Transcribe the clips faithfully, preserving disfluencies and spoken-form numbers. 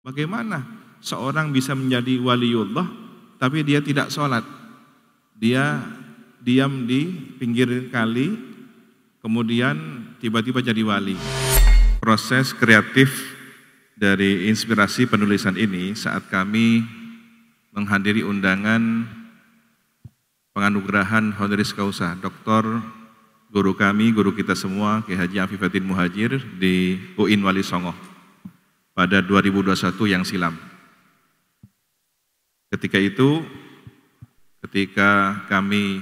Bagaimana seorang bisa menjadi waliullah tapi dia tidak sholat? Dia diam di pinggir kali, kemudian tiba-tiba jadi wali. Proses kreatif dari inspirasi penulisan ini saat kami menghadiri undangan penganugerahan honoris causa Doktor guru kami, guru kita semua, Kiai Haji Afifuddin Muhajir di U I N Wali Songo pada dua ribu dua puluh satu yang silam. Ketika itu, ketika kami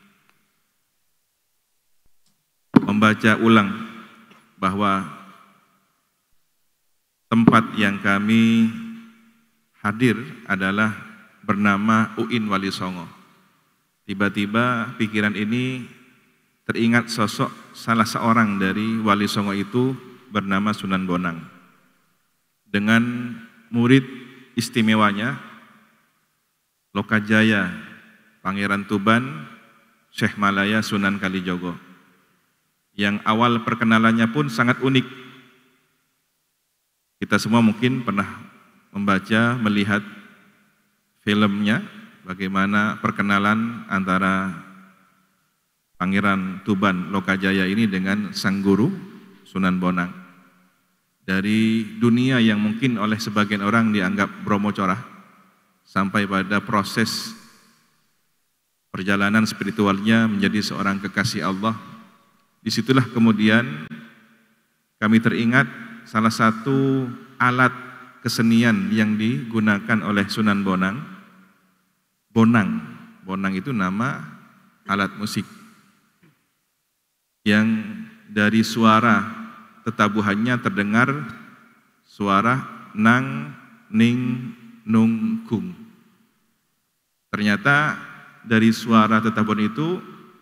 membaca ulang bahwa tempat yang kami hadir adalah bernama U I N Wali Songo. Tiba-tiba pikiran ini teringat sosok salah seorang dari Wali Songo itu bernama Sunan Bonang. Dengan murid istimewanya, Lokajaya, Pangeran Tuban, Syekh Malaya Sunan Kalijogo. Yang awal perkenalannya pun sangat unik. Kita semua mungkin pernah membaca, melihat filmnya, bagaimana perkenalan antara Pangeran Tuban Lokajaya ini dengan sang guru Sunan Bonang. Dari dunia yang mungkin oleh sebagian orang dianggap Bromo Corah, sampai pada proses perjalanan spiritualnya menjadi seorang kekasih Allah. Disitulah kemudian kami teringat salah satu alat kesenian yang digunakan oleh Sunan Bonang, bonang. Bonang itu nama alat musik yang dari suara tetabuhannya terdengar suara nang, ning, nung, kung. Ternyata dari suara tetabuhan itu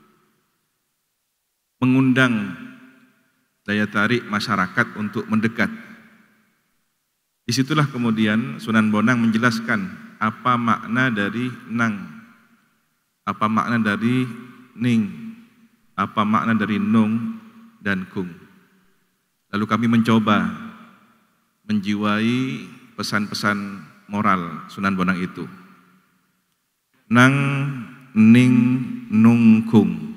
mengundang daya tarik masyarakat untuk mendekat. Disitulah kemudian Sunan Bonang menjelaskan apa makna dari nang, apa makna dari ning, apa makna dari nung dan kung. Lalu kami mencoba menjiwai pesan-pesan moral Sunan Bonang itu. Nang, ning, nung, kung.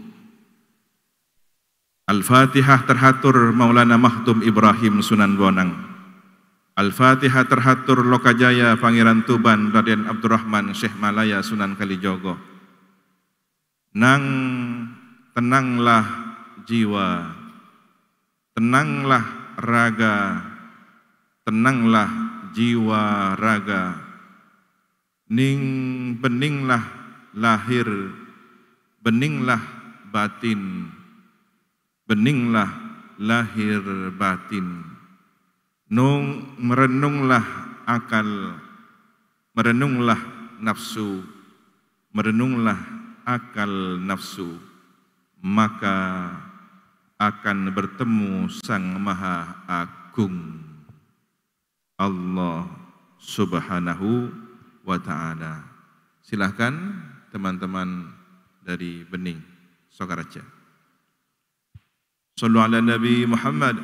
Al-Fatihah terhatur Maulana Mahtum Ibrahim Sunan Bonang. Al-Fatihah terhatur Lokajaya Pangeran Tuban Raden Abdurrahman Syekh Malaya Sunan Kalijogo. Nang, tenanglah jiwa, tenanglah raga, tenanglah jiwa raga. Ning, beninglah lahir, beninglah batin, beninglah lahir batin. Nung, merenunglah akal, merenunglah nafsu, merenunglah akal nafsu, maka akan bertemu Sang Maha Agung Allah Subhanahu wa Ta'ala. Silahkan teman-teman dari Bening, Sokaraja. Sallu ala Nabi Muhammad.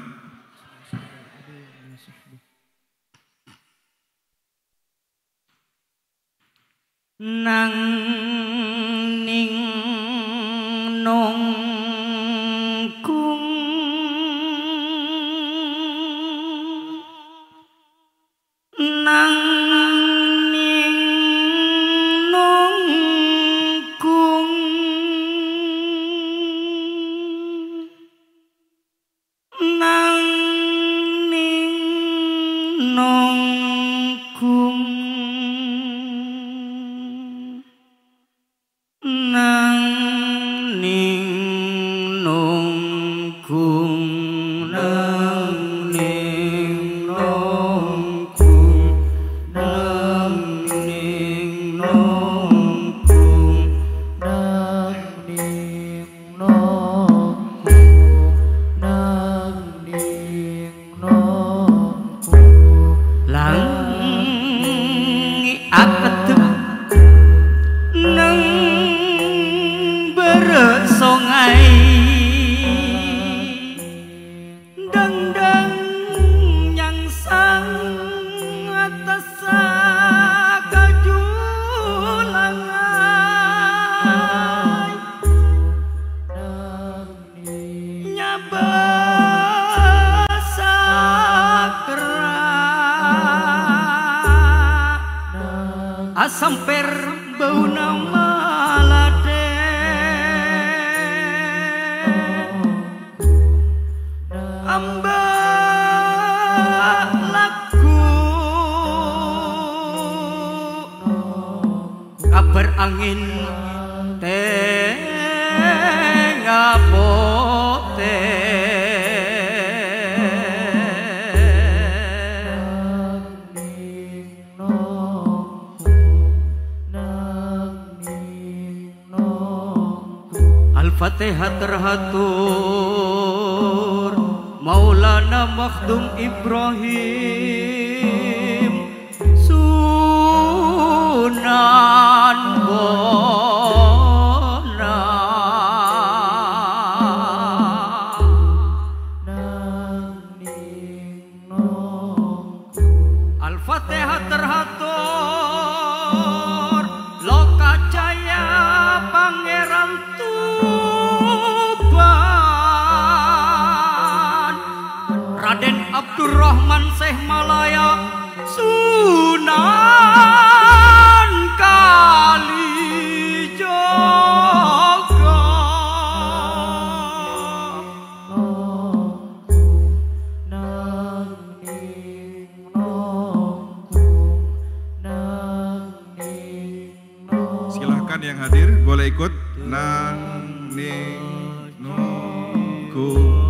Nang, ning, nong, kung. Nang, ning, nong, kung. Nang, ning, nong, kung. Nang, ning, nong, kung. Nang, ning, nong, kung. Nang, ning, nong, kung. Nang, ning, nong, kung. Nang, ning, nong, kung. Lang, apetu nang beresongai dang-dang yang sang rasa kajulangai nyaba sakra asamper bau nama lade amba kabar angin tengah pote Al-Fatihah terhatur Maulana Makhdum Ibrahim Sunan Bona Al-Fatihah terhatur Lokajaya Pangeran Tuban Raden Abdurrahman Syekh Malaya Sunan Kalijaga Silahkan yang hadir boleh ikut nang ning nungku.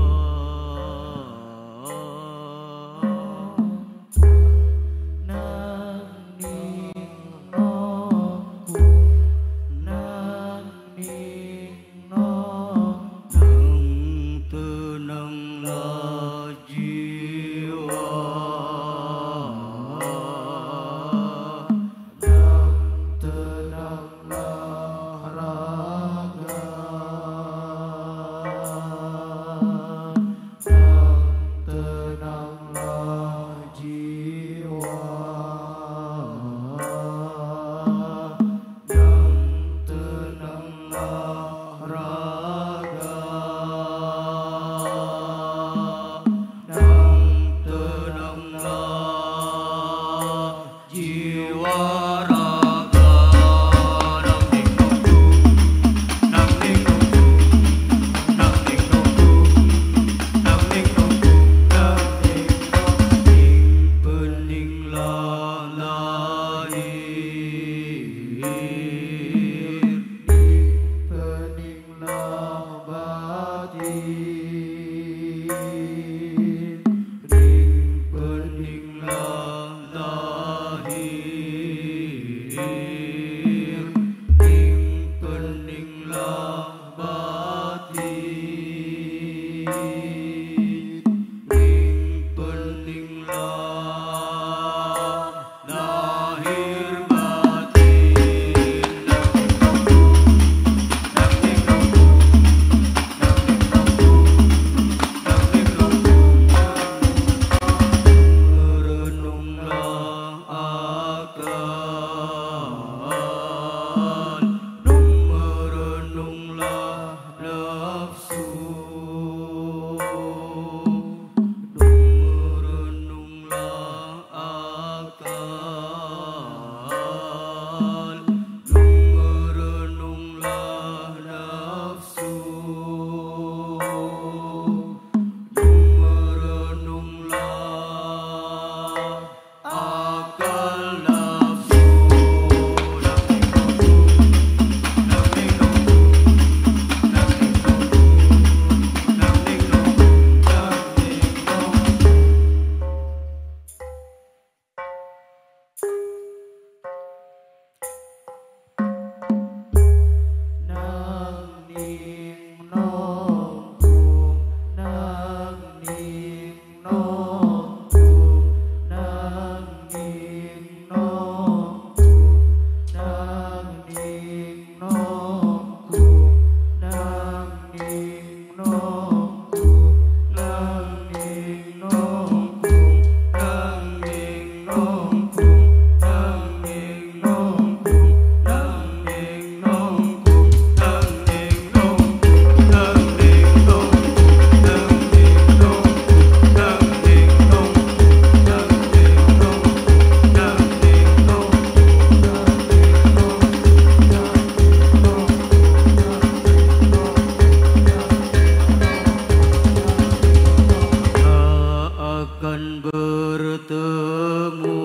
bertemu.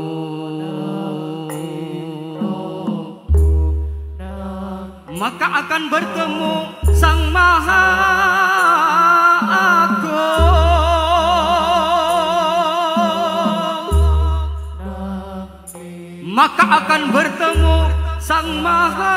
Maka akan bertemu Sang Maha Agung. Maka akan bertemu Sang Maha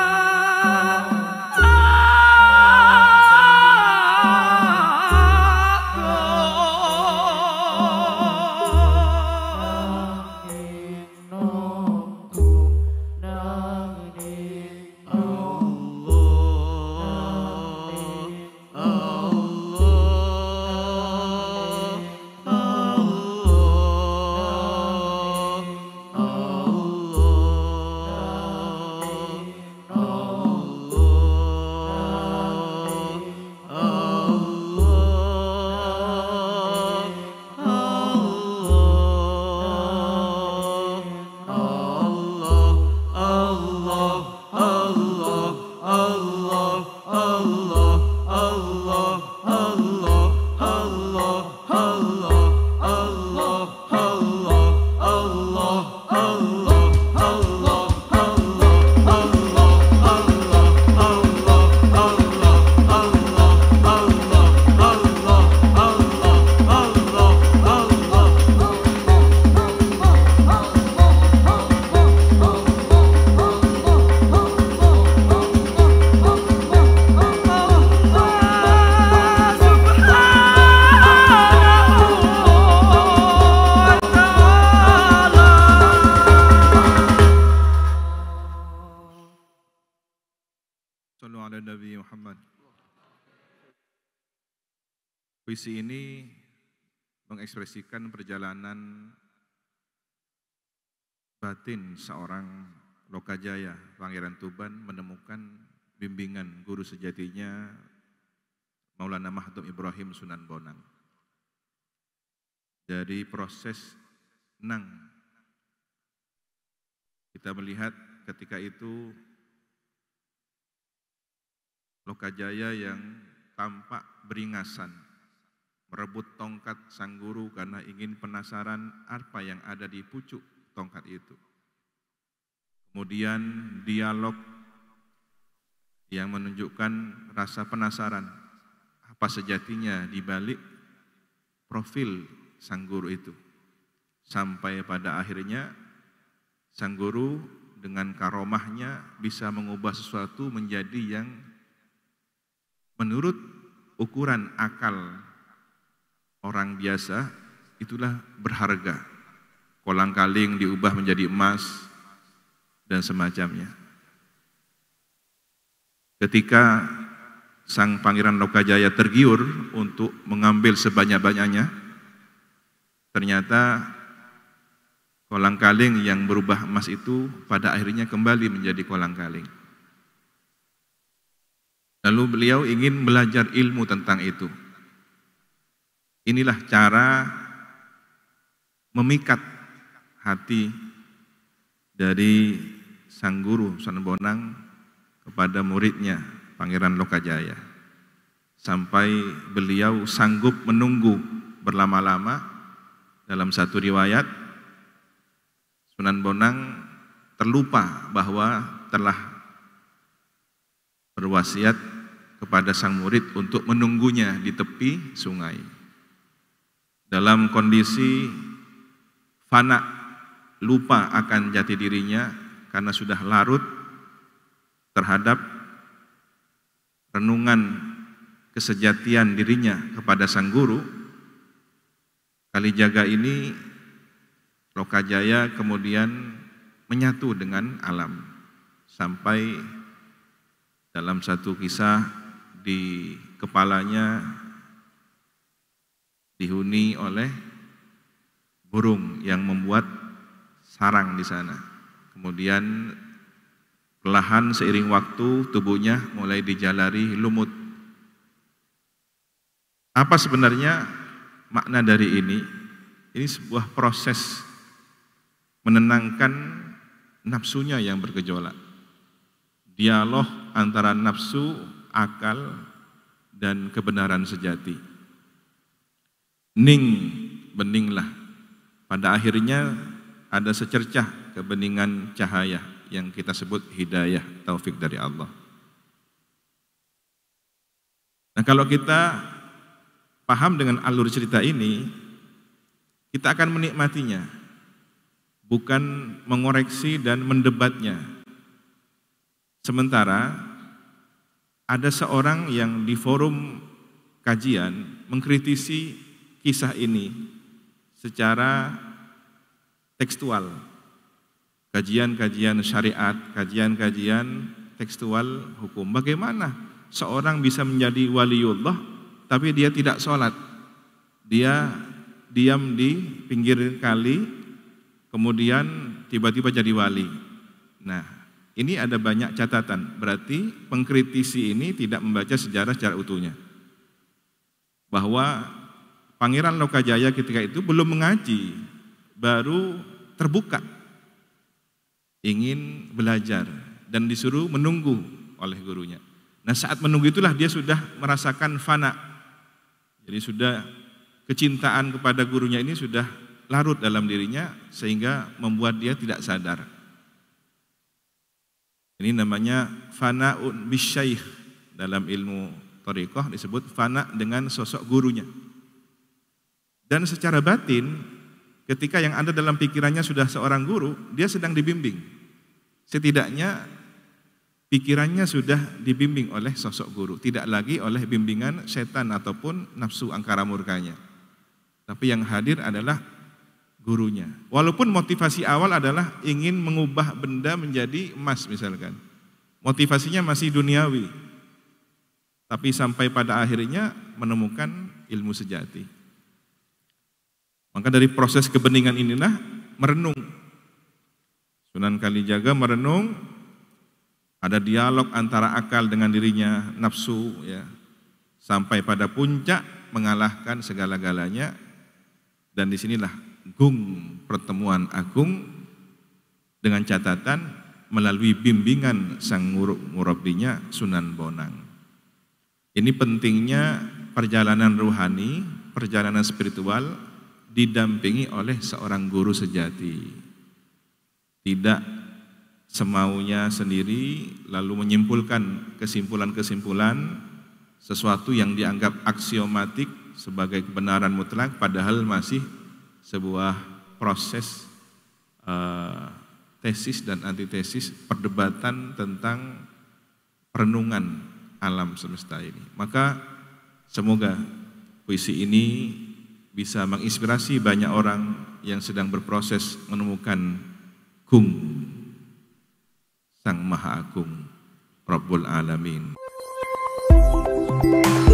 Nabi Muhammad. Puisi ini mengekspresikan perjalanan batin seorang Lokajaya, Pangeran Tuban, menemukan bimbingan guru sejatinya Maulana Mahdum Ibrahim Sunan Bonang. Dari proses Nang, kita melihat ketika itu Lokajaya yang tampak beringasan merebut tongkat sang guru karena ingin penasaran apa yang ada di pucuk tongkat itu. Kemudian dialog yang menunjukkan rasa penasaran apa sejatinya di balik profil sang guru itu. Sampai pada akhirnya sang guru dengan karomahnya bisa mengubah sesuatu menjadi yang menurut ukuran akal orang biasa itulah berharga. Kolang-kaling diubah menjadi emas dan semacamnya. Ketika sang Pangeran Lokajaya tergiur untuk mengambil sebanyak-banyaknya, ternyata kolang-kaling yang berubah emas itu pada akhirnya kembali menjadi kolang-kaling. Lalu beliau ingin belajar ilmu tentang itu. Inilah cara memikat hati dari sang guru Sunan Bonang kepada muridnya Pangeran Lokajaya. Sampai beliau sanggup menunggu berlama-lama. Dalam satu riwayat, Sunan Bonang terlupa bahwa telah berwasiat kepada sang murid untuk menunggunya di tepi sungai. Dalam kondisi fana, lupa akan jati dirinya karena sudah larut terhadap renungan kesejatian dirinya kepada sang guru. Kalijaga ini Lokajaya kemudian menyatu dengan alam sampai dalam satu kisah di kepalanya dihuni oleh burung yang membuat sarang di sana. Kemudian perlahan seiring waktu tubuhnya mulai dijalari lumut. Apa sebenarnya makna dari ini? Ini sebuah proses menenangkan nafsunya yang bergejolak. Dialog antara nafsu, akal, dan kebenaran sejati. Ning, beninglah. pada akhirnya ada secercah kebeningan cahaya yang kita sebut hidayah, taufik dari Allah. Nah, kalau kita paham dengan alur cerita ini, kita akan menikmatinya, bukan mengoreksi dan mendebatnya. Sementara ada seorang yang di forum kajian mengkritisi kisah ini secara tekstual, kajian-kajian syariat, kajian-kajian tekstual hukum. Bagaimana seorang bisa menjadi waliullah tapi dia tidak sholat, dia diam di pinggir kali kemudian tiba-tiba jadi wali. Nah, ini ada banyak catatan, berarti pengkritisi ini tidak membaca sejarah secara utuhnya, bahwa Pangeran Lokajaya ketika itu belum mengaji, baru terbuka ingin belajar dan disuruh menunggu oleh gurunya. Nah, saat menunggu itulah dia sudah merasakan fana. Jadi sudah kecintaan kepada gurunya ini sudah larut dalam dirinya sehingga membuat dia tidak sadar. Ini namanya fana'un bisyaikh, dalam ilmu thariqah disebut fana dengan sosok gurunya. Dan secara batin, ketika yang ada dalam pikirannya sudah seorang guru, dia sedang dibimbing. Setidaknya pikirannya sudah dibimbing oleh sosok guru, tidak lagi oleh bimbingan setan ataupun nafsu angkara murkanya. Tapi yang hadir adalah gurunya. Walaupun motivasi awal adalah ingin mengubah benda menjadi emas misalkan. Motivasinya masih duniawi. Tapi sampai pada akhirnya menemukan ilmu sejati. Maka dari proses kebeningan inilah merenung. Sunan Kalijaga merenung, ada dialog antara akal dengan dirinya, nafsu, ya, sampai pada puncak mengalahkan segala-galanya. Dan disinilah gung pertemuan agung dengan catatan melalui bimbingan sang murabbinya Sunan Bonang. Ini pentingnya perjalanan ruhani, perjalanan spiritual didampingi oleh seorang guru sejati. Tidak semaunya sendiri lalu menyimpulkan kesimpulan-kesimpulan sesuatu yang dianggap aksiomatik sebagai kebenaran mutlak, padahal masih sebuah proses uh, tesis dan antitesis, perdebatan tentang perenungan alam semesta ini. Maka semoga puisi ini bisa menginspirasi banyak orang yang sedang berproses menemukan gung Sang Maha Agung Rabbul Alamin.